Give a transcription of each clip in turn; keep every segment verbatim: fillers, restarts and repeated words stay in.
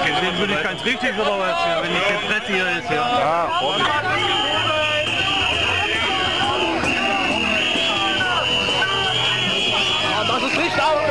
Deswegen bin ich ganz richtig, aber wenn die Presse hier ist, ja. Ja, Vorsicht. Das ist Licht aus!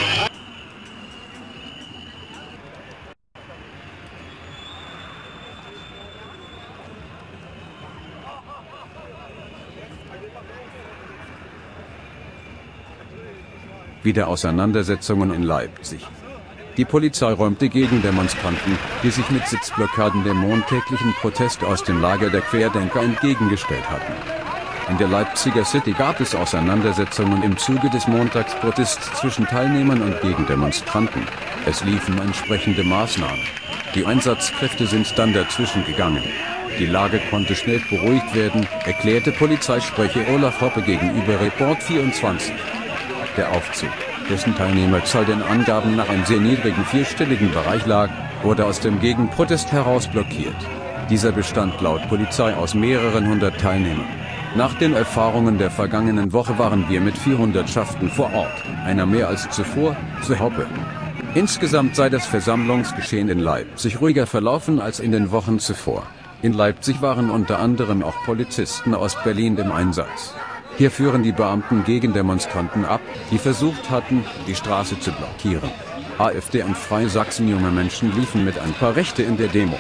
Wieder Auseinandersetzungen in Leipzig. Die Polizei räumte Gegendemonstranten, die sich mit Sitzblockaden dem montäglichen Protest aus dem Lager der Querdenker entgegengestellt hatten. In der Leipziger City gab es Auseinandersetzungen im Zuge des Montagsprotests zwischen Teilnehmern und Gegendemonstranten. Es liefen entsprechende Maßnahmen. Die Einsatzkräfte sind dann dazwischen gegangen. Die Lage konnte schnell beruhigt werden, erklärte Polizeisprecher Olaf Hoppe gegenüber Report vierundzwanzig. Der Aufzug, dessen Teilnehmerzahl den Angaben nach einem sehr niedrigen vierstelligen Bereich lag, wurde aus dem Gegenprotest heraus blockiert. Dieser bestand laut Polizei aus mehreren hundert Teilnehmern. Nach den Erfahrungen der vergangenen Woche waren wir mit vierhundertschaften vor Ort, einer mehr als zuvor, so Hoppe. Insgesamt sei das Versammlungsgeschehen in Leipzig ruhiger verlaufen als in den Wochen zuvor. In Leipzig waren unter anderem auch Polizisten aus Berlin im Einsatz. Hier führen die Beamten Gegendemonstranten ab, die versucht hatten, die Straße zu blockieren. AfD und Freie Sachsen junge Menschen liefen mit ein paar Rechte in der Demo.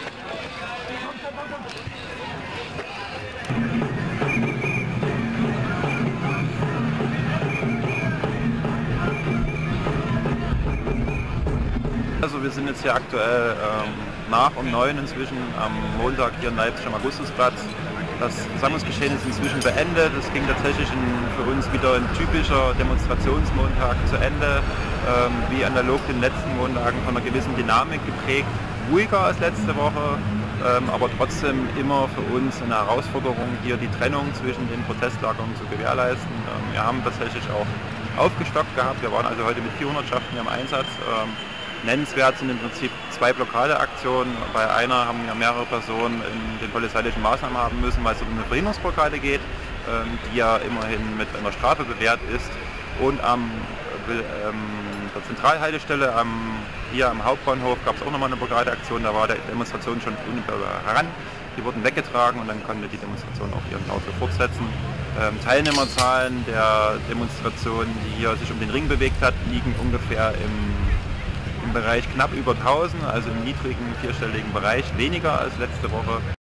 Also wir sind jetzt hier aktuell ähm, nach um neun inzwischen am Montag hier in Leipzig am Augustusplatz. Das Versammlungsgeschehen ist inzwischen beendet. Es ging tatsächlich in, für uns wieder ein typischer Demonstrationsmontag zu Ende. Ähm, wie analog den letzten Montagen von einer gewissen Dynamik geprägt. Ruhiger als letzte Woche, ähm, aber trotzdem immer für uns eine Herausforderung, hier die Trennung zwischen den Protestlagern zu gewährleisten. Ähm, wir haben tatsächlich auch aufgestockt gehabt. Wir waren also heute mit vierhundertschaften hier im Einsatz. Ähm, Nennenswert sind im Prinzip zwei Blockadeaktionen. Bei einer haben ja mehrere Personen in den polizeilichen Maßnahmen haben müssen, weil es um eine Verhinderungsblockade geht, ähm, die ja immerhin mit einer Strafe bewährt ist. Und am ähm, der Zentralhaltestelle am, hier am Hauptbahnhof gab es auch nochmal eine Blockadeaktion. Da war die Demonstration schon unmittelbar heran. Die wurden weggetragen und dann konnte die Demonstration auch ihren Lauf fortsetzen. Ähm, Teilnehmerzahlen der Demonstration, die hier sich um den Ring bewegt hat, liegen ungefähr im im Bereich knapp über tausend, also im niedrigen vierstelligen Bereich, weniger als letzte Woche.